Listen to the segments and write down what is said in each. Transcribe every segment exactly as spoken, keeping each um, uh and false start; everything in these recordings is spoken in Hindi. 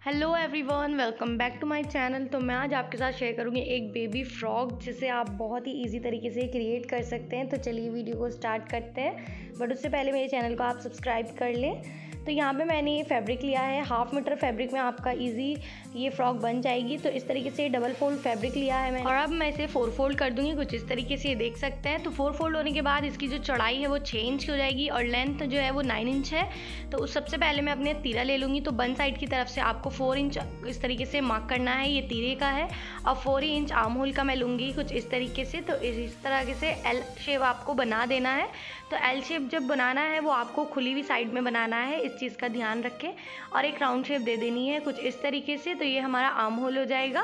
Hello everyone, welcome back to my channel. तो मैं आज आपके साथ शेयर करूंगी एक बेबी फ्रॉक जिसे आप बहुत ही इजी तरीके से क्रिएट कर सकते हैं। तो चलिए वीडियो को स्टार्ट करते हैं, बट उससे पहले मेरे चैनल को आप सब्सक्राइब कर लें। तो यहाँ पे मैंने ये फैब्रिक लिया है, हाफ मीटर फैब्रिक में आपका इजी ये फ्रॉक बन जाएगी। तो इस तरीके से डबल फोल्ड फैब्रिक लिया है मैंने, और अब मैं इसे फोर फोल्ड कर दूंगी कुछ इस तरीके से, ये देख सकते हैं। तो फोर फोल्ड होने के बाद इसकी जो चौड़ाई है वो छः इंच हो जाएगी और लेंथ जो है वो नाइन इंच है। तो उस सबसे पहले मैं अपने तीरा ले लूँगी। तो बन साइड की तरफ से आपको फोर इंच इस तरीके से मार्क करना है, ये तीरे का है। और फोर ही इंच आर्म होल का मैं लूँगी कुछ इस तरीके से। तो इस तरह से एल शेप आपको बना देना है। तो एल शेप जब बनाना है वो आपको खुली हुई साइड में बनाना है, इस चीज़ का ध्यान रखें। और एक राउंड शेप दे देनी है कुछ इस तरीके से। तो ये हमारा आर्म होल हो जाएगा।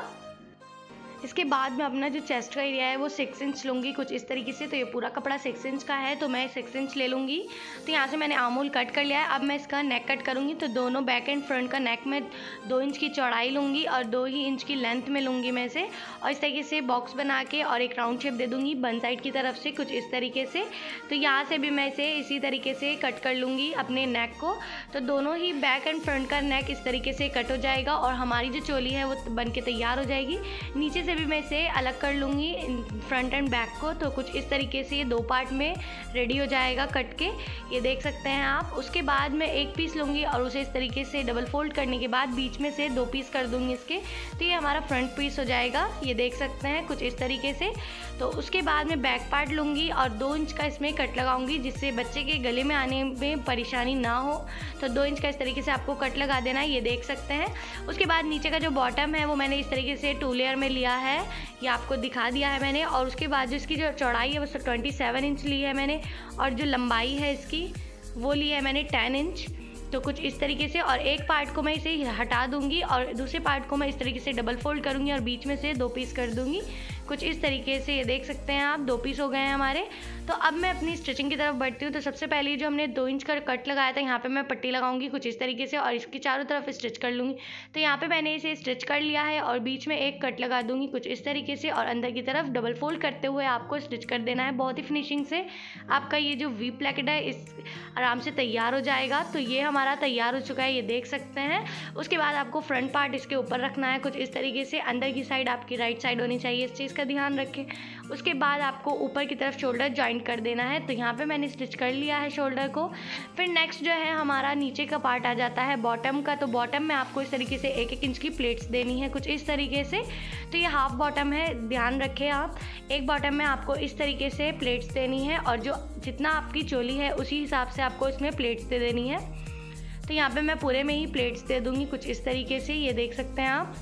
इसके बाद मैं अपना जो चेस्ट का एरिया है वो सिक्स इंच लूँगी कुछ इस तरीके से। तो ये पूरा कपड़ा सिक्स इंच का है, तो मैं सिक्स इंच ले लूँगी। तो यहाँ से मैंने आर्म होल कट कर लिया है। अब मैं इसका नेक कट करूँगी। तो दोनों बैक एंड फ्रंट का नेक में दो इंच की चौड़ाई लूँगी और दो ही इंच की लेंथ में लूँगी मैं इसे। और इस तरीके से बॉक्स बना के और एक राउंड शेप दे दूँगी बन साइड की तरफ से कुछ इस तरीके से। तो यहाँ से भी मैं इसे इसी तरीके से कट कर लूँगी अपने नेक को। तो दोनों ही बैक एंड फ्रंट का नेक इस तरीके से कट हो जाएगा और हमारी जो चोली है वो बन के तैयार हो जाएगी। नीचे से भी मैं इसे अलग कर लूँगी फ्रंट एंड बैक को। तो कुछ इस तरीके से ये दो पार्ट में रेडी हो जाएगा कट के, ये देख सकते हैं आप। उसके बाद मैं एक पीस लूँगी और उसे इस तरीके से डबल फोल्ड करने के बाद बीच में से दो पीस कर दूँगी इसके। तो ये हमारा फ्रंट पीस हो जाएगा, ये देख सकते हैं कुछ इस तरीके से। तो उसके बाद मैं बैक पार्ट लूँगी और दो इंच का इसमें कट लगाऊंगी जिससे बच्चे के गले में आने में परेशानी ना हो। तो दो इंच का इस तरीके से आपको कट लगा देना है, ये देख सकते हैं। उसके बाद नीचे का जो बॉटम है वो मैंने इस तरीके से टू लेयर में लिया है, ये आपको दिखा दिया है मैंने। और उसके बाद जो इसकी जो चौड़ाई है वो ट्वेंटी सेवन इंच ली है मैंने, और जो लंबाई है इसकी वो ली है मैंने टेन इंच। तो कुछ इस तरीके से, और एक पार्ट को मैं इसे हटा दूंगी और दूसरे पार्ट को मैं इस तरीके से डबल फोल्ड करूंगी और बीच में से दो पीस कर दूंगी कुछ इस तरीके से, ये देख सकते हैं आप। दो पीस हो गए हैं हमारे। तो अब मैं अपनी स्टिचिंग की तरफ बढ़ती हूँ। तो सबसे पहले जो हमने दो इंच का कट लगाया था यहाँ पे मैं पट्टी लगाऊंगी कुछ इस तरीके से और इसकी चारों तरफ स्टिच कर लूँगी। तो यहाँ पे मैंने इसे स्टिच कर लिया है और बीच में एक कट लगा दूंगी कुछ इस तरीके से, और अंदर की तरफ डबल फोल्ड करते हुए आपको स्टिच कर देना है। बहुत ही फिनिशिंग से आपका ये जो वी प्लेकेट है इस आराम से तैयार हो जाएगा। तो ये हमारा तैयार हो चुका है, ये देख सकते हैं। उसके बाद आपको फ्रंट पार्ट इसके ऊपर रखना है कुछ इस तरीके से। अंदर की साइड आपकी राइट साइड होनी चाहिए, इस चीज़ का ध्यान रखें। उसके बाद आपको ऊपर की तरफ शोल्डर ज्वाइंट कर देना है। तो यहाँ पे मैंने स्टिच कर लिया है शोल्डर को। फिर नेक्स्ट जो है हमारा नीचे का पार्ट आ जाता है बॉटम का। तो बॉटम में आपको इस तरीके से एक एक इंच की प्लेट्स देनी है कुछ इस तरीके से। तो ये हाफ बॉटम है, ध्यान रखें आप। एक बॉटम में आपको इस तरीके से प्लेट्स देनी है और जो जितना आपकी चोली है उसी हिसाब से आपको इसमें प्लेट्स दे देनी है। तो यहाँ पे मैं पूरे में ही प्लेट्स दे दूँगी कुछ इस तरीके से, ये देख सकते हैं आप।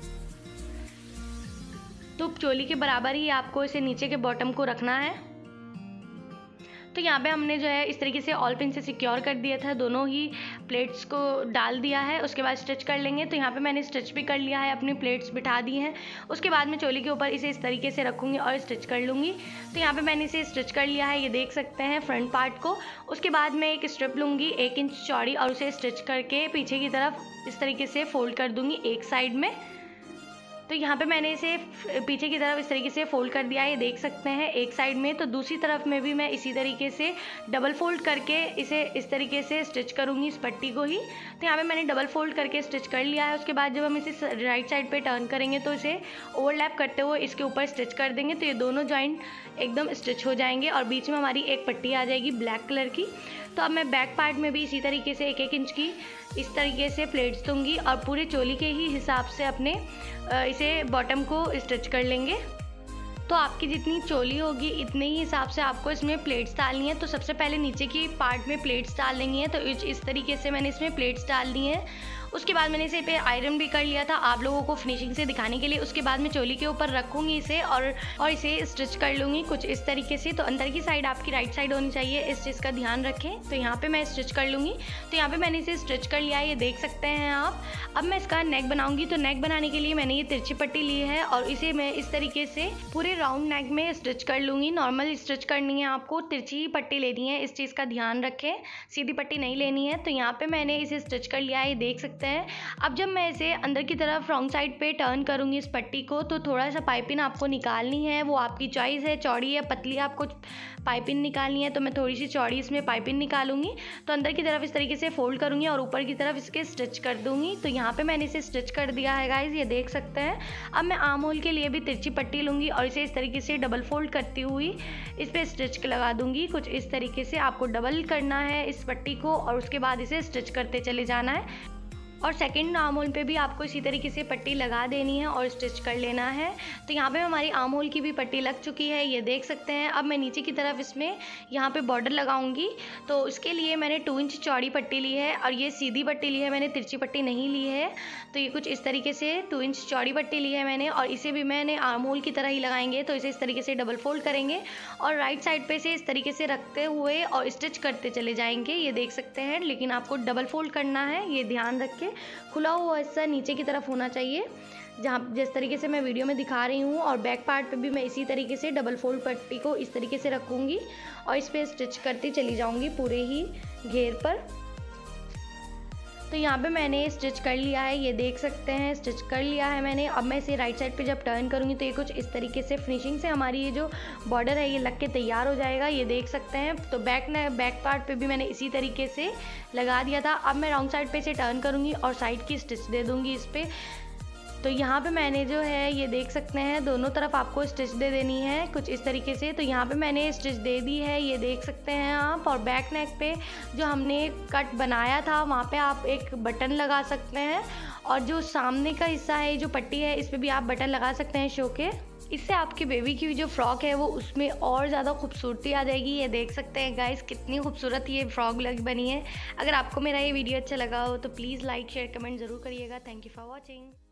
तो चोली के बराबर ही आपको इसे नीचे के बॉटम को रखना है। तो यहाँ पे हमने जो है इस तरीके से ऑल पिन से सिक्योर कर दिया था, दोनों ही प्लेट्स को डाल दिया है। उसके बाद स्टिच कर लेंगे। तो यहाँ पे मैंने स्टिच भी कर लिया है, अपनी प्लेट्स बिठा दी हैं। उसके बाद मैं चोली के ऊपर इसे इस तरीके से रखूँगी और स्टिच कर लूँगी। तो यहाँ पे मैंने इसे स्टिच कर लिया है, ये देख सकते हैं फ्रंट पार्ट को। उसके बाद मैं एक स्ट्रिप लूँगी एक इंच चौड़ी और उसे स्टिच करके पीछे की तरफ इस तरीके से फोल्ड कर दूँगी एक साइड में। तो यहाँ पे मैंने इसे पीछे की तरफ इस तरीके से फोल्ड कर दिया है, ये देख सकते हैं एक साइड में। तो दूसरी तरफ में भी मैं इसी तरीके से डबल फोल्ड करके इसे इस तरीके से स्टिच करूँगी इस पट्टी को ही। तो यहाँ पे मैंने डबल फोल्ड करके स्टिच कर लिया है। उसके बाद जब हम इसे राइट साइड पे टर्न करेंगे तो इसे ओवरलैप करते हुए इसके ऊपर स्टिच कर देंगे। तो ये दोनों जॉइंट एकदम स्टिच हो जाएंगे और बीच में हमारी एक पट्टी आ जाएगी ब्लैक कलर की। तो अब मैं बैक पार्ट में भी इसी तरीके से एक एक इंच की इस तरीके से प्लेट्स दूंगी और पूरे चोली के ही हिसाब से अपने इसे बॉटम को स्टिच कर लेंगे। तो आपकी जितनी चोली होगी इतने ही हिसाब से आपको इसमें प्लेट्स डालनी है। तो सबसे पहले नीचे की पार्ट में प्लेट्स डाल लेंगी है। तो इस तरीके से मैंने इसमें प्लेट्स डाल दी हैं। उसके बाद मैंने इसे पे आयरन भी कर लिया था आप लोगों को फिनिशिंग से दिखाने के लिए। उसके बाद मैं चोली के ऊपर रखूँगी इसे और और इसे स्टिच कर लूँगी कुछ इस तरीके से। तो अंदर की साइड आपकी राइट साइड होनी चाहिए, इस चीज़ का ध्यान रखें। तो यहाँ पे मैं स्टिच कर लूँगी। तो यहाँ पे मैंने इसे स्टिच कर लिया है, ये देख सकते हैं आप। अब मैं इसका नेक बनाऊँगी। तो नेक बनाने के लिए मैंने ये तिरछी पट्टी ली है और इसे मैं इस तरीके से पूरे राउंड नेक में स्टिच कर लूँगी। नॉर्मल स्टिच करनी है आपको, तिरछी पट्टी लेनी है, इस चीज़ का ध्यान रखें, सीधी पट्टी नहीं लेनी है। तो यहाँ पर मैंने इसे स्टिच कर लिया है, ये देख सकते सकते हैं। अब जब मैं इसे अंदर की तरफ रॉन्ग साइड पे टर्न करूँगी इस पट्टी को, तो थोड़ा सा पाइपिंग आपको निकालनी है, वो आपकी चॉइस है, चौड़ी या पतली आपको पाइपिंग निकालनी है। तो मैं थोड़ी सी चौड़ी इसमें पाइपिंग निकालूंगी। तो अंदर की तरफ इस तरीके से फोल्ड करूँगी और ऊपर की तरफ इसके स्टिच कर दूँगी। तो यहाँ पे मैंने इसे स्टिच कर दिया है गाइज, ये देख सकते हैं। अब मैं आर्म होल के लिए भी तिरछी पट्टी लूँगी और इसे इस तरीके से डबल फोल्ड करती हुई इस पर स्टिच लगा दूँगी। कुछ इस तरीके से आपको डबल करना है इस पट्टी को और उसके बाद इसे स्टिच करते चले जाना है। और सेकंड आर्म होल पे भी आपको इसी तरीके से पट्टी लगा देनी है और स्टिच कर लेना है। तो यहाँ पे हमारी आर्म होल की भी पट्टी लग चुकी है, ये देख सकते हैं। अब मैं नीचे की तरफ इसमें यहाँ पे बॉर्डर लगाऊंगी। तो इसके लिए मैंने टू इंच चौड़ी पट्टी ली है और ये सीधी पट्टी ली है, मैंने तिरछी पट्टी नहीं ली है। तो ये कुछ इस तरीके से टू इंच चौड़ी पट्टी ली है मैंने और इसे भी मैंने आर्म होल की तरह ही लगाएंगे। तो इसे इस तरीके से डबल फोल्ड करेंगे और राइट साइड पे से इस तरीके से रखते हुए और स्टिच करते चले जाएंगे, ये देख सकते हैं। लेकिन आपको डबल फोल्ड करना है, ये ध्यान रख के। खुला हुआ हिस्सा नीचे की तरफ होना चाहिए, जहाँ जिस तरीके से मैं वीडियो में दिखा रही हूँ। और बैक पार्ट पे भी मैं इसी तरीके से डबल फोल्ड पट्टी को इस तरीके से रखूँगी और इस पर स्टिच करती चली जाऊँगी पूरे ही घेर पर। तो यहाँ पे मैंने स्टिच कर लिया है, ये देख सकते हैं, स्टिच कर लिया है मैंने। अब मैं इसे राइट साइड पे जब टर्न करूँगी तो ये कुछ इस तरीके से फिनिशिंग से हमारी ये जो बॉर्डर है ये लग के तैयार हो जाएगा, ये देख सकते हैं। तो बैक ने बैक पार्ट पे भी मैंने इसी तरीके से लगा दिया था। अब मैं रॉन्ग साइड पे इसे टर्न करूँगी और साइड की स्टिच दे दूँगी इस पर। तो यहाँ पे मैंने जो है ये देख सकते हैं, दोनों तरफ आपको स्टिच दे देनी है कुछ इस तरीके से। तो यहाँ पे मैंने स्टिच दे दी है, ये देख सकते हैं आप। और बैक नेक पे जो हमने कट बनाया था वहाँ पे आप एक बटन लगा सकते हैं और जो सामने का हिस्सा है, जो पट्टी है, इस पर भी आप बटन लगा सकते हैं शो के। इससे आपकी बेबी की जो फ्रॉक है वो उसमें और ज़्यादा खूबसूरती आ जाएगी, ये देख सकते हैं गाइस कितनी खूबसूरत ये फ्रॉक लग बनी है। अगर आपको मेरा ये वीडियो अच्छा लगा हो तो प्लीज़ लाइक शेयर कमेंट ज़रूर करिएगा। Thank you for watching.